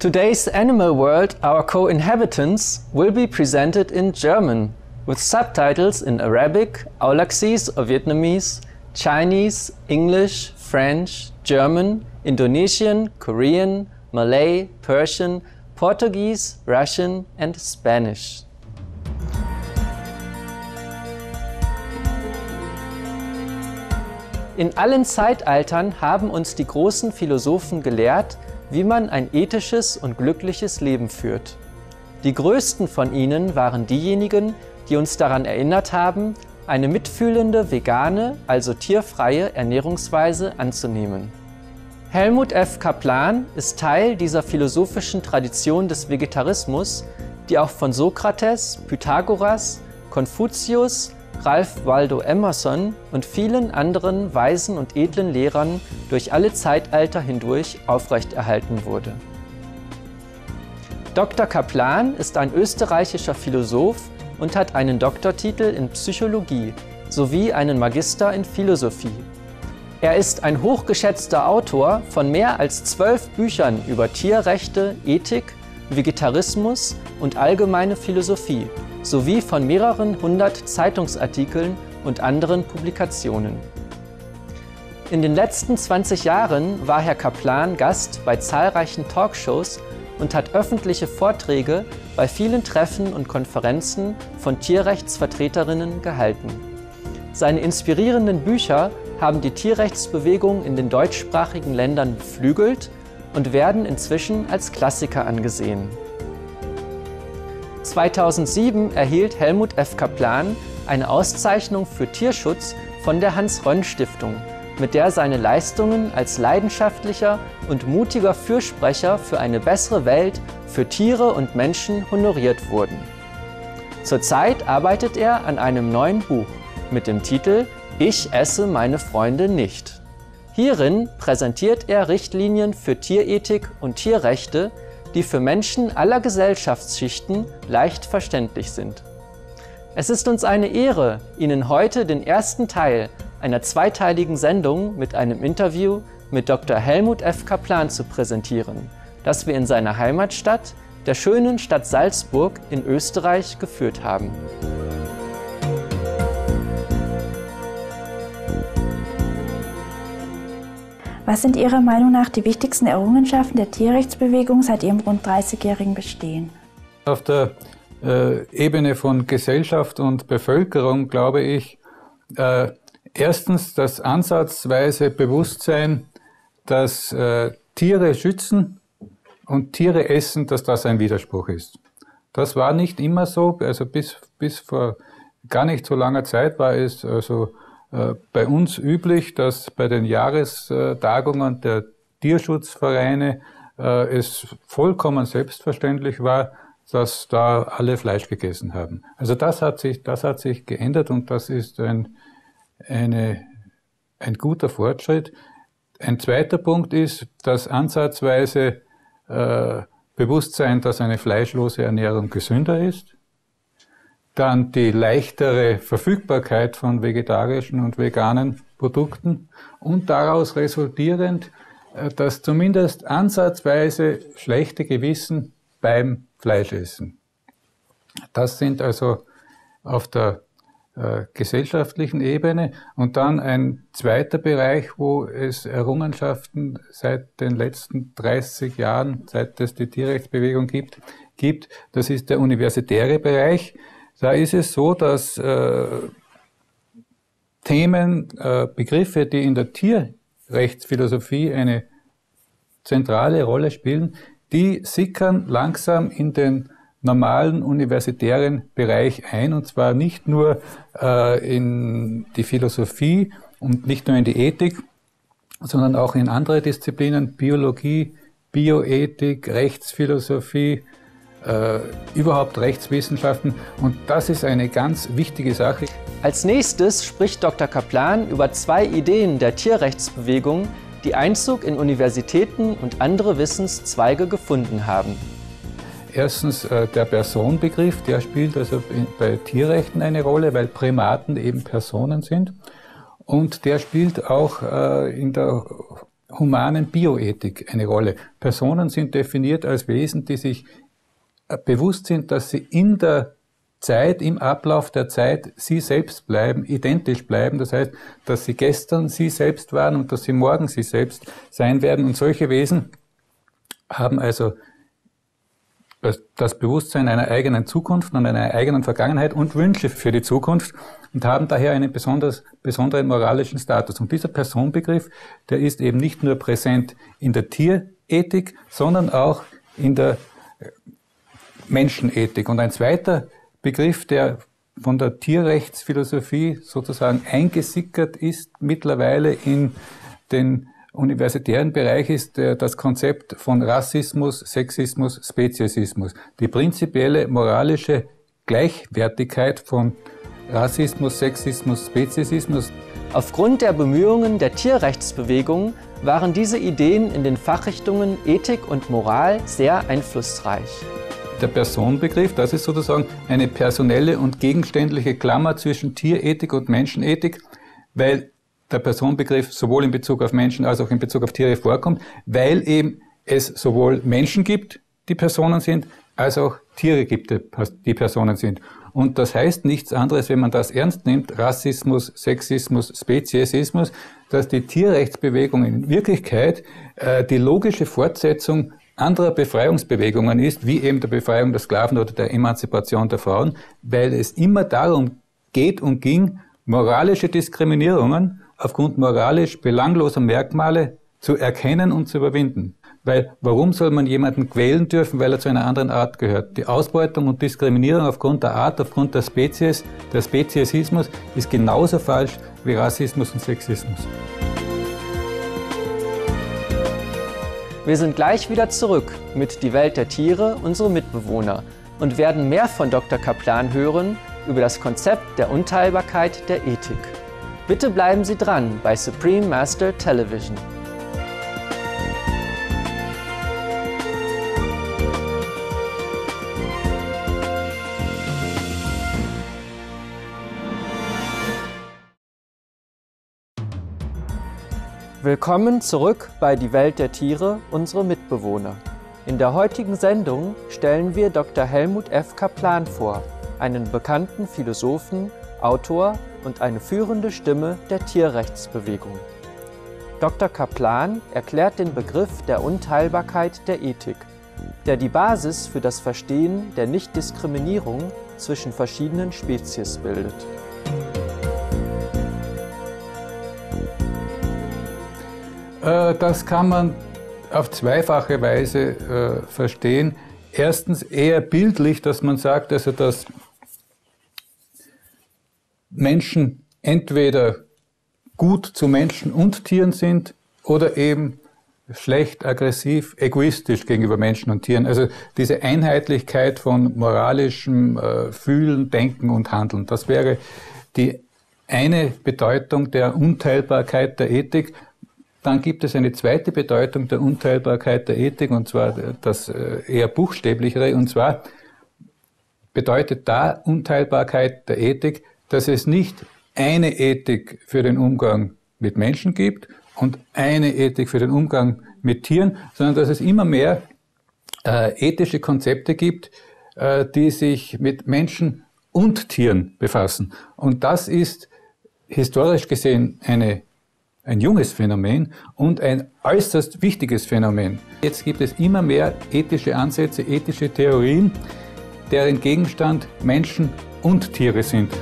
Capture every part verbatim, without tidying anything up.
Today's Animal World, Our Co-Inhabitants, will be presented in German, with subtitles in Arabic, Aulacese or Vietnamese, Chinese, English, French, German, Indonesian, Korean, Malay, Persian, Portuguese, Russian and Spanish. In allen Zeitaltern haben uns die großen Philosophen gelehrt, wie man ein ethisches und glückliches Leben führt. Die größten von ihnen waren diejenigen, die uns daran erinnert haben, eine mitfühlende, vegane, also tierfreie Ernährungsweise anzunehmen. Helmut F. Kaplan ist Teil dieser philosophischen Tradition des Vegetarismus, die auch von Sokrates, Pythagoras, Konfuzius, Ralph Waldo Emerson und vielen anderen weisen und edlen Lehrern durch alle Zeitalter hindurch aufrechterhalten wurde. Doktor Kaplan ist ein österreichischer Philosoph und hat einen Doktortitel in Psychologie sowie einen Magister in Philosophie. Er ist ein hochgeschätzter Autor von mehr als zwölf Büchern über Tierrechte, Ethik, Vegetarismus und allgemeine Philosophie, sowie von mehreren hundert Zeitungsartikeln und anderen Publikationen. In den letzten zwanzig Jahren war Herr Kaplan Gast bei zahlreichen Talkshows und hat öffentliche Vorträge bei vielen Treffen und Konferenzen von Tierrechtsvertreterinnen gehalten. Seine inspirierenden Bücher haben die Tierrechtsbewegung in den deutschsprachigen Ländern beflügelt und werden inzwischen als Klassiker angesehen. zweitausendsieben erhielt Helmut F. Kaplan eine Auszeichnung für Tierschutz von der Hans-Rönn-Stiftung, mit der seine Leistungen als leidenschaftlicher und mutiger Fürsprecher für eine bessere Welt für Tiere und Menschen honoriert wurden. Zurzeit arbeitet er an einem neuen Buch mit dem Titel »Ich esse meine Freunde nicht«. Hierin präsentiert er Richtlinien für Tierethik und Tierrechte, die für Menschen aller Gesellschaftsschichten leicht verständlich sind. Es ist uns eine Ehre, Ihnen heute den ersten Teil einer zweiteiligen Sendung mit einem Interview mit Doktor Helmut F. Kaplan zu präsentieren, das wir in seiner Heimatstadt, der schönen Stadt Salzburg in Österreich, geführt haben. Was sind Ihrer Meinung nach die wichtigsten Errungenschaften der Tierrechtsbewegung seit ihrem rund dreißigjährigen Bestehen? Auf der äh, Ebene von Gesellschaft und Bevölkerung glaube ich, äh, erstens das ansatzweise Bewusstsein, dass äh, Tiere schützen und Tiere essen, dass das ein Widerspruch ist. Das war nicht immer so, also bis, bis vor gar nicht so langer Zeit war es also bei uns üblich, dass bei den Jahrestagungen der Tierschutzvereine äh, es vollkommen selbstverständlich war, dass da alle Fleisch gegessen haben. Also das hat sich, das hat sich geändert und das ist ein, eine, ein guter Fortschritt. Ein zweiter Punkt ist das ansatzweise äh, Bewusstsein, dass eine fleischlose Ernährung gesünder ist. Dann die leichtere Verfügbarkeit von vegetarischen und veganen Produkten und daraus resultierend das zumindest ansatzweise schlechte Gewissen beim Fleischessen. Das sind also auf der äh, gesellschaftlichen Ebene. Und dann ein zweiter Bereich, wo es Errungenschaften seit den letzten dreißig Jahren, seit es die Tierrechtsbewegung gibt, gibt, das ist der universitäre Bereich. Da ist es so, dass äh, Themen, äh, Begriffe, die in der Tierrechtsphilosophie eine zentrale Rolle spielen, die sickern langsam in den normalen universitären Bereich ein, und zwar nicht nur äh, in die Philosophie und nicht nur in die Ethik, sondern auch in andere Disziplinen, Biologie, Bioethik, Rechtsphilosophie, Äh, überhaupt Rechtswissenschaften, und das ist eine ganz wichtige Sache. Als nächstes spricht Doktor Kaplan über zwei Ideen der Tierrechtsbewegung, die Einzug in Universitäten und andere Wissenszweige gefunden haben. Erstens äh, der Personenbegriff, der spielt also bei Tierrechten eine Rolle, weil Primaten eben Personen sind, und der spielt auch äh, in der humanen Bioethik eine Rolle. Personen sind definiert als Wesen, die sich bewusst sind, dass sie in der Zeit, im Ablauf der Zeit sie selbst bleiben, identisch bleiben. Das heißt, dass sie gestern sie selbst waren und dass sie morgen sie selbst sein werden. Und solche Wesen haben also das Bewusstsein einer eigenen Zukunft und einer eigenen Vergangenheit und Wünsche für die Zukunft und haben daher einen besonders, besonderen moralischen Status. Und dieser Personbegriff, der ist eben nicht nur präsent in der Tierethik, sondern auch in der Menschenethik. Und ein zweiter Begriff, der von der Tierrechtsphilosophie sozusagen eingesickert ist, mittlerweile in den universitären Bereich, ist das Konzept von Rassismus, Sexismus, Speziesismus. Die prinzipielle moralische Gleichwertigkeit von Rassismus, Sexismus, Speziesismus. Aufgrund der Bemühungen der Tierrechtsbewegung waren diese Ideen in den Fachrichtungen Ethik und Moral sehr einflussreich. Der Personenbegriff, das ist sozusagen eine personelle und gegenständliche Klammer zwischen Tierethik und Menschenethik, weil der Personenbegriff sowohl in Bezug auf Menschen als auch in Bezug auf Tiere vorkommt, weil eben es sowohl Menschen gibt, die Personen sind, als auch Tiere gibt, die Personen sind. Und das heißt nichts anderes, wenn man das ernst nimmt, Rassismus, Sexismus, Speziesismus, dass die Tierrechtsbewegung in Wirklichkeit äh, die logische Fortsetzung anderer Befreiungsbewegungen ist, wie eben der Befreiung der Sklaven oder der Emanzipation der Frauen, weil es immer darum geht und ging, moralische Diskriminierungen aufgrund moralisch belangloser Merkmale zu erkennen und zu überwinden. Weil warum soll man jemanden quälen dürfen, weil er zu einer anderen Art gehört? Die Ausbeutung und Diskriminierung aufgrund der Art, aufgrund der Spezies, der Speziesismus ist genauso falsch wie Rassismus und Sexismus. Wir sind gleich wieder zurück mit Die Welt der Tiere, unsere Mitbewohner, und werden mehr von Doktor Kaplan hören über das Konzept der Unteilbarkeit der Ethik. Bitte bleiben Sie dran bei Supreme Master Television. Willkommen zurück bei Die Welt der Tiere, unsere Mitbewohner. In der heutigen Sendung stellen wir Doktor Helmut F. Kaplan vor, einen bekannten Philosophen, Autor und eine führende Stimme der Tierrechtsbewegung. Doktor Kaplan erklärt den Begriff der Unteilbarkeit der Ethik, der die Basis für das Verstehen der Nichtdiskriminierung zwischen verschiedenen Spezies bildet. Das kann man auf zweifache Weise äh, verstehen. Erstens eher bildlich, dass man sagt, also dass Menschen entweder gut zu Menschen und Tieren sind oder eben schlecht, aggressiv, egoistisch gegenüber Menschen und Tieren. Also diese Einheitlichkeit von moralischem äh, Fühlen, Denken und Handeln. Das wäre die eine Bedeutung der Unteilbarkeit der Ethik. Dann gibt es eine zweite Bedeutung der Unteilbarkeit der Ethik, und zwar das eher buchstäblichere, und zwar bedeutet da Unteilbarkeit der Ethik, dass es nicht eine Ethik für den Umgang mit Menschen gibt und eine Ethik für den Umgang mit Tieren, sondern dass es immer mehr äh, ethische Konzepte gibt, äh, die sich mit Menschen und Tieren befassen. Und das ist historisch gesehen eine ein junges Phänomen und ein äußerst wichtiges Phänomen. Jetzt gibt es immer mehr ethische Ansätze, ethische Theorien, deren Gegenstand Menschen und Tiere sind.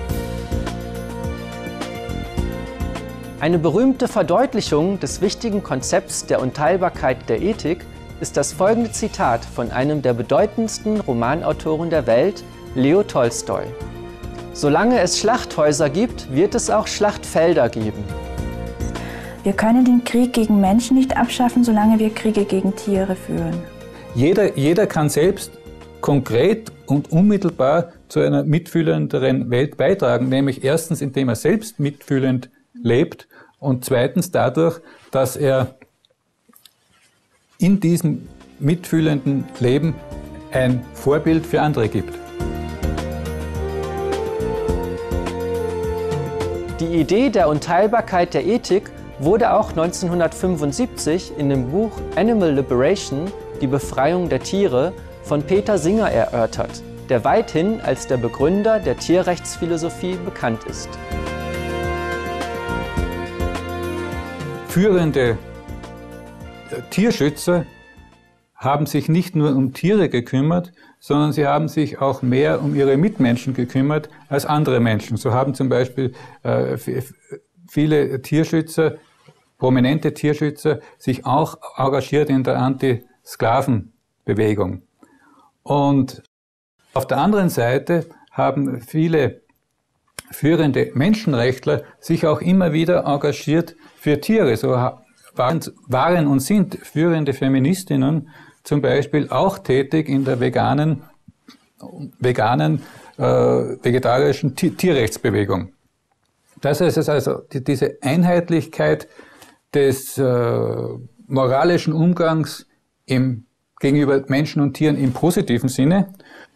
Eine berühmte Verdeutlichung des wichtigen Konzepts der Unteilbarkeit der Ethik ist das folgende Zitat von einem der bedeutendsten Romanautoren der Welt, Leo Tolstoi. Solange es Schlachthäuser gibt, wird es auch Schlachtfelder geben. Wir können den Krieg gegen Menschen nicht abschaffen, solange wir Kriege gegen Tiere führen. Jeder, jeder kann selbst konkret und unmittelbar zu einer mitfühlenderen Welt beitragen, nämlich erstens, indem er selbst mitfühlend lebt und zweitens dadurch, dass er in diesem mitfühlenden Leben ein Vorbild für andere gibt. Die Idee der Unteilbarkeit der Ethik wurde auch neunzehnhundertfünfundsiebzig in dem Buch Animal Liberation, die Befreiung der Tiere, von Peter Singer erörtert, der weithin als der Begründer der Tierrechtsphilosophie bekannt ist. Führende Tierschützer haben sich nicht nur um Tiere gekümmert, sondern sie haben sich auch mehr um ihre Mitmenschen gekümmert als andere Menschen. So haben zum Beispiel äh, viele Tierschützer, prominente Tierschützer, sich auch engagiert in der Anti-Sklaven-Bewegung. Und auf der anderen Seite haben viele führende Menschenrechtler sich auch immer wieder engagiert für Tiere. So waren und sind führende Feministinnen zum Beispiel auch tätig in der veganen, veganen äh, vegetarischen Tierrechtsbewegung. Das heißt also, die, diese Einheitlichkeit des äh, moralischen Umgangs im, gegenüber Menschen und Tieren im positiven Sinne,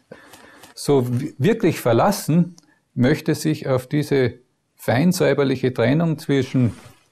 so wirklich verlassen möchte sich auf diese feinsäuberliche Trennung zwischen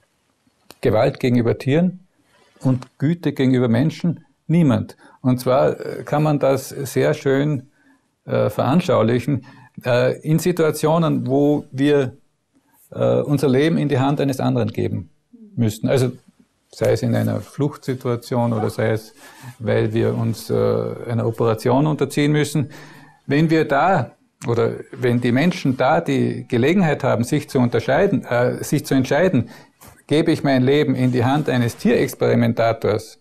Gewalt gegenüber Tieren und Güte gegenüber Menschen niemand. Und zwar kann man das sehr schön äh, veranschaulichen äh, in Situationen, wo wir äh, unser Leben in die Hand eines anderen geben müssten. Also sei es in einer Fluchtsituation oder sei es, weil wir uns äh, einer Operation unterziehen müssen. Wenn wir da oder wenn die Menschen da die Gelegenheit haben, sich zu unterscheiden, äh, sich zu entscheiden, gebe ich mein Leben in die Hand eines Tierexperimentators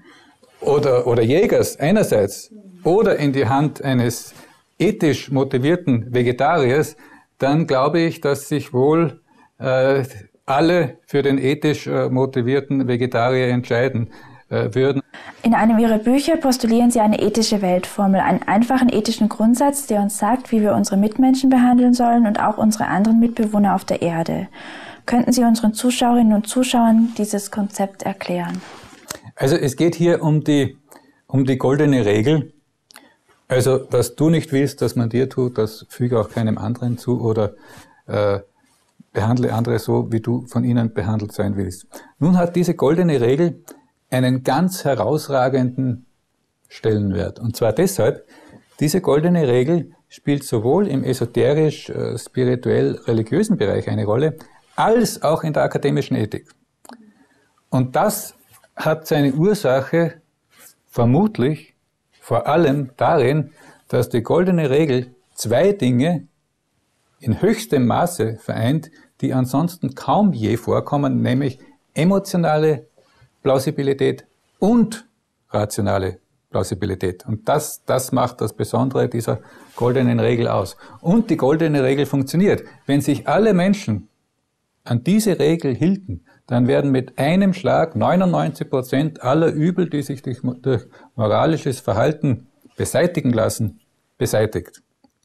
oder, oder Jägers einerseits oder in die Hand eines ethisch motivierten Vegetariers, dann glaube ich, dass sich wohl äh, alle für den ethisch äh, motivierten Vegetarier entscheiden äh, würden. In einem Ihrer Bücher postulieren Sie eine ethische Weltformel, einen einfachen ethischen Grundsatz, der uns sagt, wie wir unsere Mitmenschen behandeln sollen und auch unsere anderen Mitbewohner auf der Erde. Könnten Sie unseren Zuschauerinnen und Zuschauern dieses Konzept erklären? Also es geht hier um die, um die goldene Regel. Also was du nicht willst, dass man dir tut, das füge auch keinem anderen zu oder äh, behandle andere so, wie du von ihnen behandelt sein willst. Nun hat diese goldene Regel einen ganz herausragenden Stellenwert. Und zwar deshalb, diese goldene Regel spielt sowohl im esoterisch, äh, spirituell, religiösen Bereich eine Rolle, als auch in der akademischen Ethik. Und das hat seine Ursache vermutlich vor allem darin, dass die goldene Regel zwei Dinge in höchstem Maße vereint, die ansonsten kaum je vorkommen, nämlich emotionale Plausibilität und rationale Plausibilität. Und das, das macht das Besondere dieser goldenen Regel aus. Und die goldene Regel funktioniert. Wenn sich alle Menschen an diese Regel hielten, dann werden mit einem Schlag neunundneunzig Prozent aller Übel, die sich durch, durch moralisches Verhalten beseitigen lassen, beseitigt.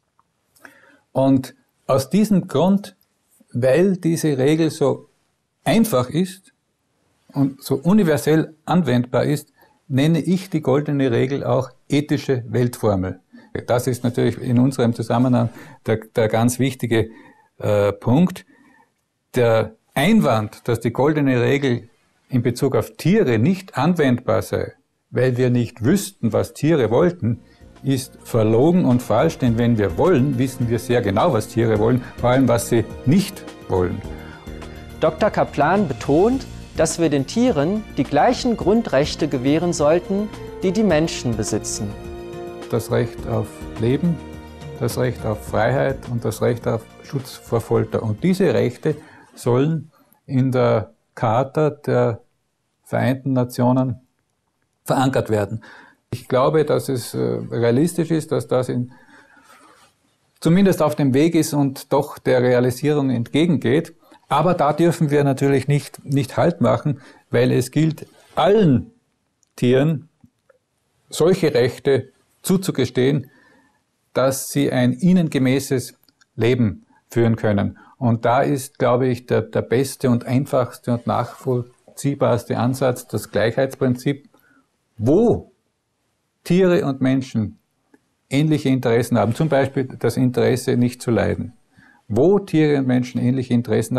Und aus diesem Grund, weil diese Regel so einfach ist und so universell anwendbar ist, nenne ich die goldene Regel auch ethische Weltformel. Das ist natürlich in unserem Zusammenhang der, der ganz wichtige äh, Punkt. Der Einwand, dass die goldene Regel in Bezug auf Tiere nicht anwendbar sei, weil wir nicht wüssten, was Tiere wollten, ist verlogen und falsch, denn wenn wir wollen, wissen wir sehr genau, was Tiere wollen, vor allem was sie nicht wollen. Doktor Kaplan betont, dass wir den Tieren die gleichen Grundrechte gewähren sollten, die die Menschen besitzen. Das Recht auf Leben, das Recht auf Freiheit und das Recht auf Schutz vor Folter. Und diese Rechte sollen in der Charta der Vereinten Nationen verankert werden. Ich glaube, dass es realistisch ist, dass das in, zumindest auf dem Weg ist und doch der Realisierung entgegengeht. Aber da dürfen wir natürlich nicht, nicht Halt machen, weil es gilt, allen Tieren solche Rechte zuzugestehen, dass sie ein ihnen gemäßes Leben führen können. Und da ist, glaube ich, der, der beste und einfachste und nachvollziehbarste Ansatz das Gleichheitsprinzip, wo Tiere und Menschen ähnliche Interessen haben, zum Beispiel das Interesse, nicht zu leiden. Wo Tiere und Menschen ähnliche Interessen haben,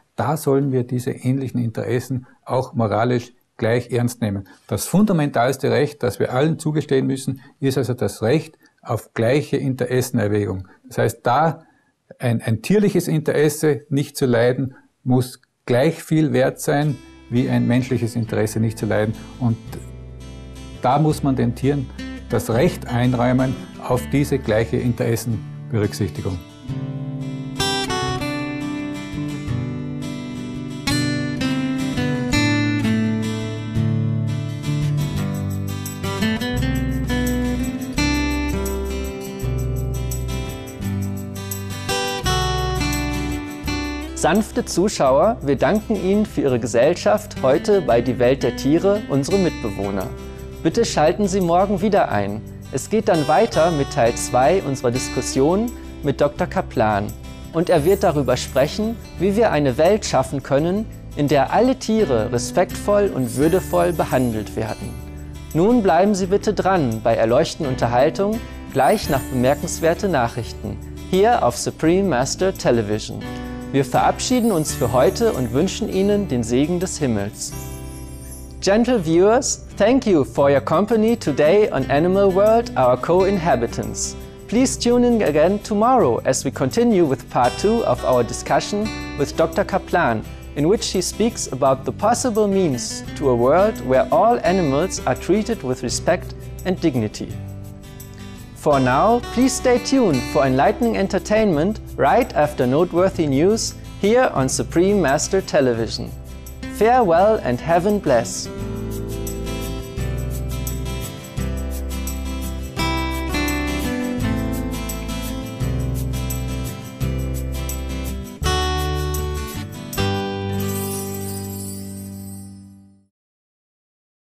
da sollen wir diese ähnlichen Interessen auch moralisch gleich ernst nehmen. Das fundamentalste Recht, das wir allen zugestehen müssen, ist also das Recht auf gleiche Interessenerwägung. Das heißt, da ein, ein tierliches Interesse nicht zu leiden, muss gleich viel wert sein, wie ein menschliches Interesse nicht zu leiden. Und da muss man den Tieren das Recht einräumen auf diese gleiche Interessenberücksichtigung. Sanfte Zuschauer, wir danken Ihnen für Ihre Gesellschaft heute bei Die Welt der Tiere, unsere Mitbewohner. Bitte schalten Sie morgen wieder ein. Es geht dann weiter mit Teil zwei unserer Diskussion mit Doktor Kaplan. Und er wird darüber sprechen, wie wir eine Welt schaffen können, in der alle Tiere respektvoll und würdevoll behandelt werden. Nun bleiben Sie bitte dran bei erleuchtenden Unterhaltung, gleich nach bemerkenswerte Nachrichten, hier auf Supreme Master Television. Wir verabschieden uns für heute und wünschen Ihnen den Segen des Himmels. Gentle viewers, thank you for your company today on Animal World, our co-inhabitants. Please tune in again tomorrow as we continue with part two of our discussion with Doctor Kaplan, in which he speaks about the possible means to a world where all animals are treated with respect and dignity. For now, please stay tuned for enlightening entertainment right after noteworthy news here on Supreme Master Television. Farewell and heaven bless.